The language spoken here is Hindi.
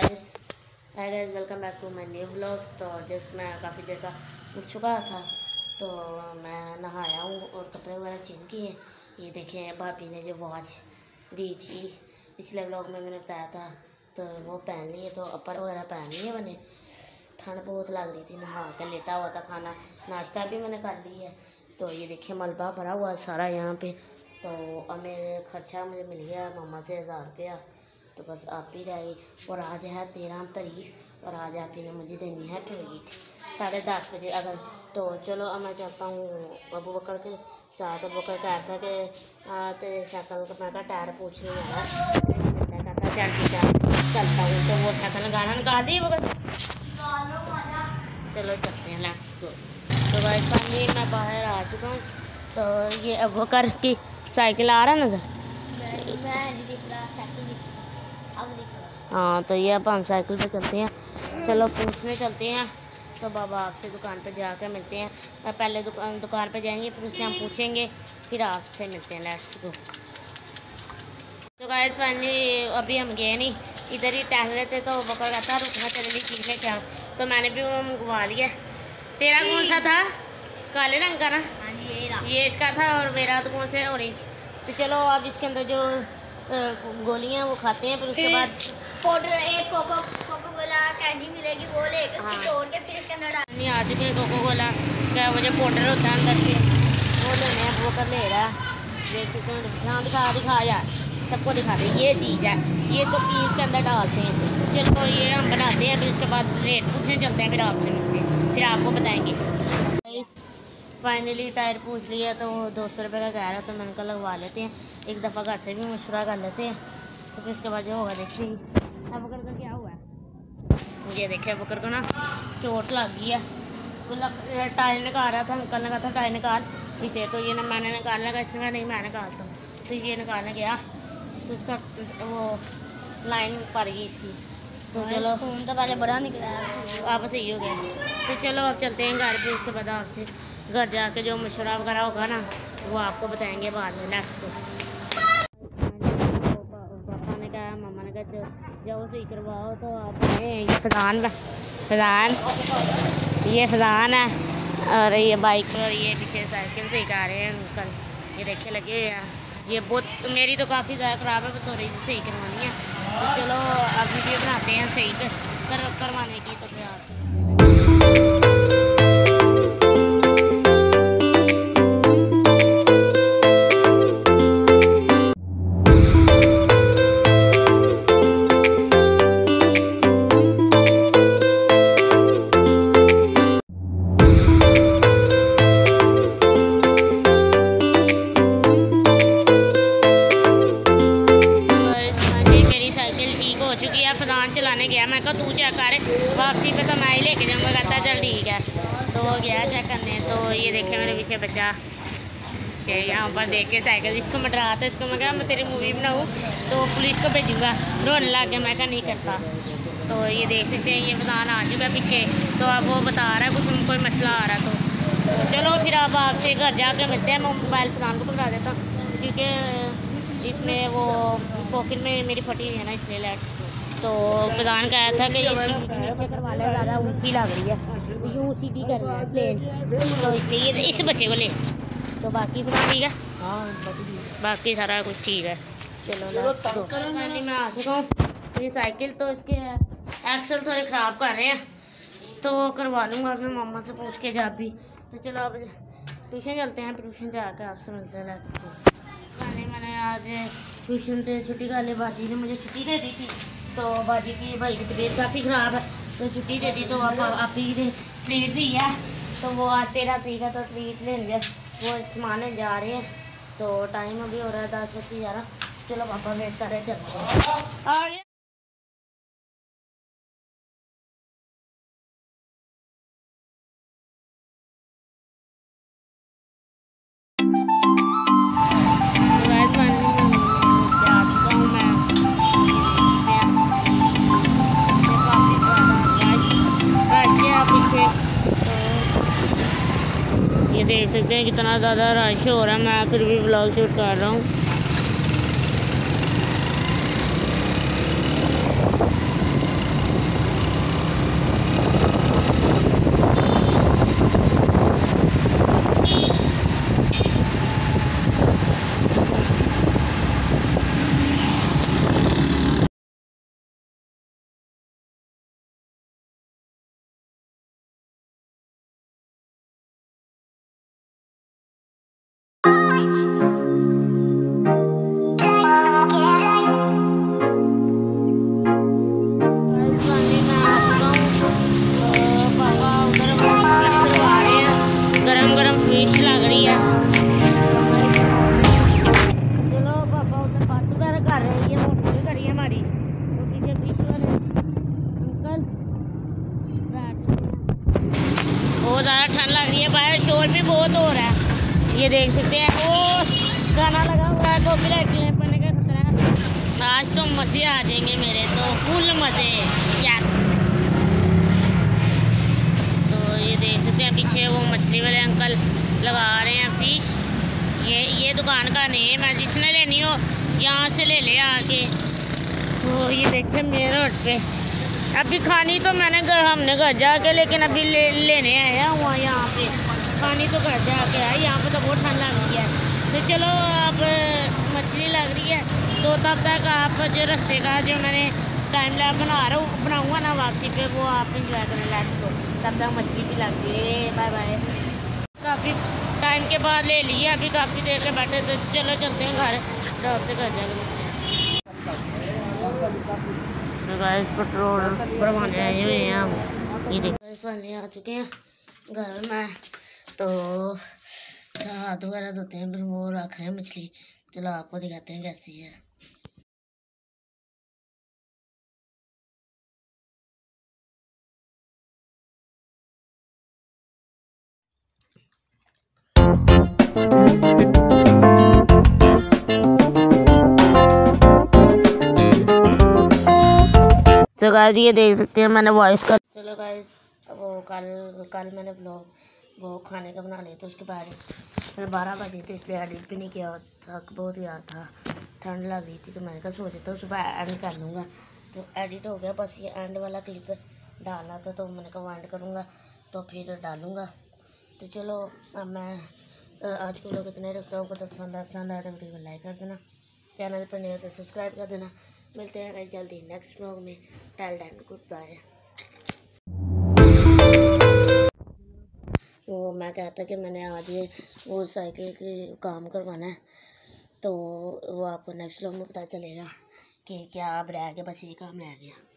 Guys hi guys, welcome back to my new vlogs. तो जस्ट मैं काफ़ी देर का उठ चुका था, तो मैं नहाया हूँ और कपड़े वगैरह चेंज किए। ये देखें, भाभी ने जो वॉच दी थी पिछले व्लॉग में मैंने बताया था, तो वो पहन ली है। तो अपर वगैरह पहन ली है मैंने। ठंड बहुत लग रही थी, नहा कर लेटा हुआ था। खाना नाश्ता भी मैंने कर ली है। तो ये देखिए, मलबा भरा हुआ है सारा यहाँ पे। तो अब मेरे खर्चा मुझे मिल गया मामा से 1000 रुपया। तो बस आप ही रह गई। और आज है 13 तारीख और आज आप ही ने मुझे देनी है ट्रीट 10:30 बजे अगर। तो चलो अब मैं चलता हूँ अबू बकर के साथ। अबू बकर कह रहा था कि तेरे साइकिल का मैं टायर पूछने वाला कहता चल ठीक है चलता हूँ। तो वो साइकिल गाना निकाल दी बकर। चलो चलते हैं, लेट्स गो। तो भाई पानी मैं बाहर आ चुका हूँ। तो ये अबू बकर की साइकिल आ रहा नज़र। हाँ, तो ये अब हम साइकिल पे चलते हैं। चलो पूछने चलते हैं। तो बाबा आपसे दुकान पे जाकर मिलते हैं। पहले दुकान पे जाएंगे, फिर उससे हम पूछेंगे, फिर आपसे मिलते हैं। Let's go. तो गाइस फाइनली अभी हम गए नहीं, इधर ही टहल रहे थे। तो बकर कहता रुकना चलेगी चीज़ लेके आओ। तो मैंने भी वो मंगवा लिया। तेरा कौन सा था? काले रंग का ना? ये इसका था और मेरा तो कौन सा ऑरेंज। तो चलो अब इसके अंदर जो गोलियां वो खाते हैं, फिर उसके बाद पाउडर एक कोको कोला कैंडी मिलेगी, वो लेके उसको तोड़ के फिर इसके अंदर डाल। आ चुके हैं कोको कोला क्या वो जो पाउडर होता है अंदर से, वो लेने हैं। वो कर ले रहा है, देख सकते हैं। हाँ दिखा यार, सबको दिखा दे। ये चीज़ है, ये इसको पीस के अंदर डालते हैं। चलो ये हम बनाते हैं, फिर उसके बाद रेट पूछने चलते हैं, फिर आपसे मिलते हैं, फिर आपको बताएँगे। फाइनली टायर पूछ लिया, तो 200 रुपये का कह रहा है। तो मैंने कहा लगवा लेते हैं, एक दफ़ा घर से भी मशवरा कर लेते हैं। तो फिर उसके बाद जो होगा देखते ही। अब बकर का क्या हुआ है, ये देखिए बकर को ना चोट लग गई है। तो टायर निकाल रहा था, अंकल ने कहा था टायर निकाल इसे। तो ये ना मैंने निकालने का, इसने नहीं मैं निकालता हूँ। तो ये निकालने गया तो उसका वो लाइन पड़ गई इसकी। तो चलो खून तो पहले बड़ा निकला, आप सही हो गया। तो चलो अब चलते हैं घर पे। उसके बाद आपसे घर जाके जो मशवरा वगैरह होगा ना, वो आपको बताएंगे बाद में। नेक्स्ट को पापा ने कहा, मामा ने कहा जाओ सही करवाओ। तो आप ये फैज़ान है और ये बाइक और ये पीछे साइकिल सही कर रहे हैं अंकल। ये देखे लगे हुए हैं। ये बहुत मेरी तो काफ़ी ज़्यादा ख़राब है, तो रही सही करवानी है। तो चलो अब वीडियो बनाते हैं सही करवाने की। तो फिर आपसे चलाने गया। मैं कहा तू चेक कर, वापसी पे तो मैं ही लेके जाऊँगा। कहता चल ठीक है। तो वो गया चेक करने। तो ये देखे मेरे पीछे बच्चा कि यहाँ पर देख के साइकिल इसको मैं डरा था। इसको मैं कहा मैं तेरी मूवी बनाऊँ तो पुलिस को भेजूँगा। रोने लग गया, मैं कहा नहीं करता। तो ये देख सकते हैं, ये फैज़ान आ चुका है पीछे। तो अब वो बता रहा है कुछ कोई मसला आ रहा। तो चलो फिर अब आपसे घर जाकर मिलते हैं। मैं मोबाइल फैज़ान को पकड़ा देता हूँ, क्योंकि इसमें वो पॉकेट में मेरी फटी हुई है ना, इसलिए लाइट। तो फैज़ान कहा था कि नीचे करवा ले, ज़्यादा ऊँची लग रही है, यूँ सीधी कर रहा है प्लेन। तो इसलिए इस बच्चे को ले। तो बाकी फिर ठीक है, बाकी सारा कुछ ठीक है। चलो मैं आ चुका हूँ। ये साइकिल तो इसके एक्सल थोड़े ख़राब कर रहे हैं, तो वो करवा लूँगा अपने मामा से पूछ के जा भी। तो चलो अब ट्यूशन चलते हैं, ट्यूशन जाकर आपसे मिलते हैं। मैंने आज ट्यूशन से छुट्टी कर ली। बाजी ने मुझे छुट्टी दे दी थी। तो बाजी की भाई की तबीयत काफ़ी ख़राब है, तो छुट्टी दे दी। तो आप ही ने ट्रीट दी है। तो वो आज 13 तारीख है, तो ट्रीट लेंगे, वो सामान लेने जा रहे हैं। तो टाइम अभी हो रहा है 10:11। चलो पापा वेट कर रहे, चलते हैं। ये देख सकते हैं कितना ज़्यादा रश हो रहा है। मैं फिर भी व्लॉग शूट कर रहा हूँ। ठंड लग रही है, बाहर शोर भी बहुत हो रहा है, ये देख सकते हैं। वो गाना लगा हुआ है, कॉपीराइट क्लेम करने का खतरा है। आज तो मज़े आ जाएंगे मेरे, तो फुल मज़े यार। तो ये देख सकते हैं पीछे वो मछली वाले अंकल लगा रहे हैं फिश। ये दुकान का नेम है, जितने लेनी हो यहाँ से ले ले आके। तो ये देखते मेन रोड पे अभी खानी तो हमने घर जाके, लेकिन अभी लेने आया हुआ यहाँ पे। खानी तो घर जाके है, यहाँ पे तो बहुत ठंड लग रही है। तो चलो अब मछली लग रही है, तो तब तक आप जो रास्ते का जो मैंने टाइम लैप बनाऊँगा ना वापसी पे, वो आप इंजॉय करें लाइफ को। तब तक मछली भी लग रही है। Bye bye. काफ़ी टाइम के बाद ले लिए, अभी काफ़ी देर के बैठे, तो चलो चलते हैं घर, ड्रॉप से घर जाके मिलते हैं। तो गाइस पेट्रोल भरवाने आए हुए हैं हम। ये देखो फाइनली आ चुके हैं घर में। तो हाथ वगैरह धोते हैं, फिर वो रख रहे हैं मछली। चलो आपको दिखाते हैं कैसी है। तो गाइस ये देख सकते हैं मैंने वॉइस का। चलो गाइस वो कल मैंने वो खाने का बना लिया, तो उसके बाद फिर 12 बजे थे, इसलिए एडिट भी नहीं किया, थक बहुत याद था, ठंड लग रही थी। तो मैंने कहा सोचा था सुबह एंड कर लूँगा, तो एडिट हो गया। बस ये एंड वाला क्लिप डालना था, तो मैंने कहा एंड करूँगा तो फिर डालूँगा। तो चलो अब मैं आज के लोग इतने रखता हूँ। तो पसंद आया तो वीडियो को लाइक कर देना, चैनल पर नहीं हो तो सब्सक्राइब कर देना। मिलते हैं जल्दी नेक्स्ट व्लॉग में। Till then good bye. वो मैं कहता कि मैंने आज ये वो साइकिल की काम करवाना है, तो वो आपको नेक्स्ट व्लॉग में पता चलेगा कि क्या अब रह गया, बस ये काम रह गया।